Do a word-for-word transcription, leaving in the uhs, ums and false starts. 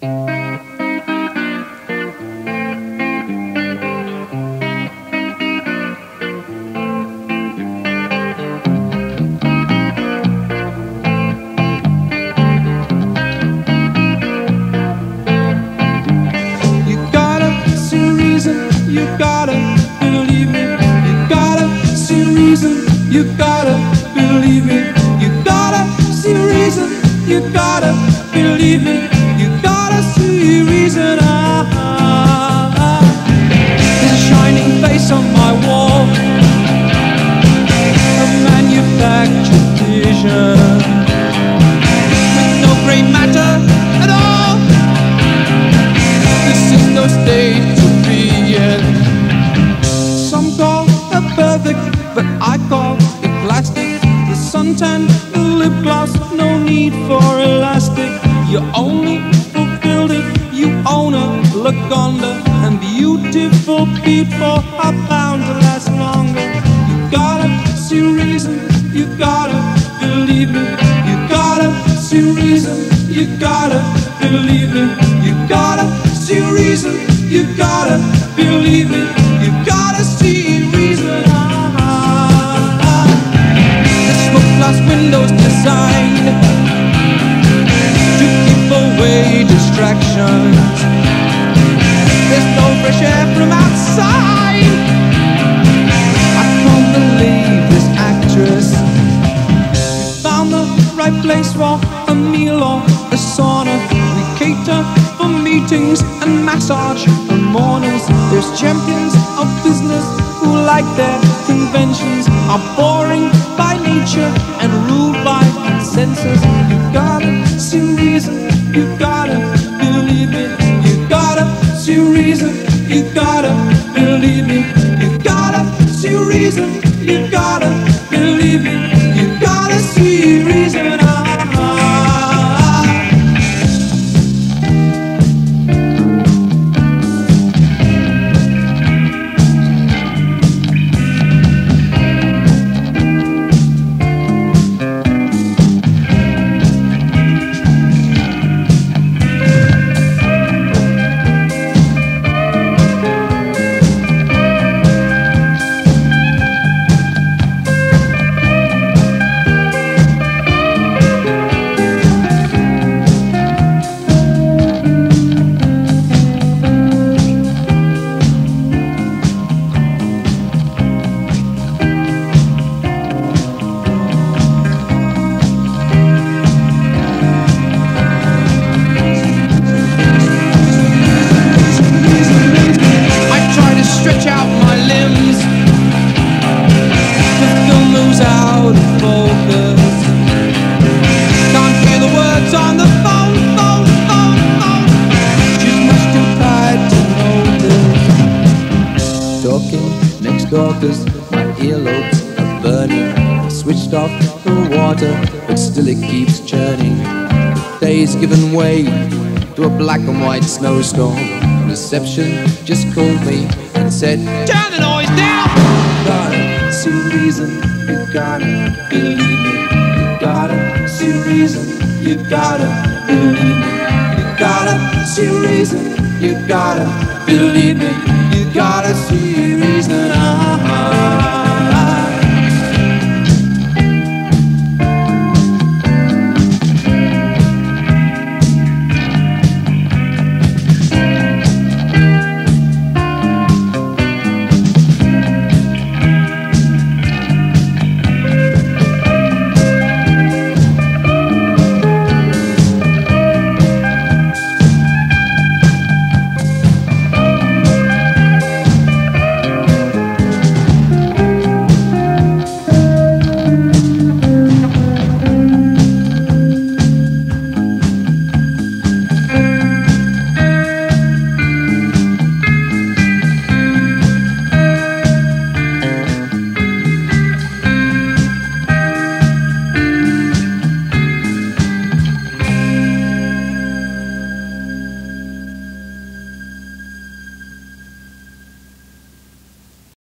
You gotta believe me. You gotta see reason. You gotta believe me. You gotta see reason. You gotta believe me. You gotta see reason. Ah, ah, ah. There's a shining face on my wall, a manufactured vision with no grey matter at all. This is no state to be in. Some call it perfect, but I call it plastic. The suntan, the lip gloss, no need for elastic. You only fulfilled it, you own a Lagonda, and beautiful people are bound to last longer. You gotta see reason, you gotta believe me. You gotta see reason, you gotta believe me. You gotta see reason, you gotta believe me. You gotta see reason. Ah, ah, ah. The smoke glass windows designed to keep away distractions. There's no fresh air from outside. I can't believe this actress found the right place for a meal or a sauna. We cater for meetings and massage for mornings. There's champions of business who like their conventions, are boring by nature and ruled by consensus. You gotta see reason, you gotta believe me. You gotta see reason, you gotta believe me. You gotta see reason, you gotta believe me. You gotta see reason. Ah, cause my earlobes are burning. I switched off the water, but still it keeps churning. The day's given way to a black and white snowstorm. Reception just called me and said, turn the noise down! You gotta see reason, you gotta believe me. You gotta see reason, you gotta believe me. You gotta see reason, you gotta believe me. You gotta see reason. Ah,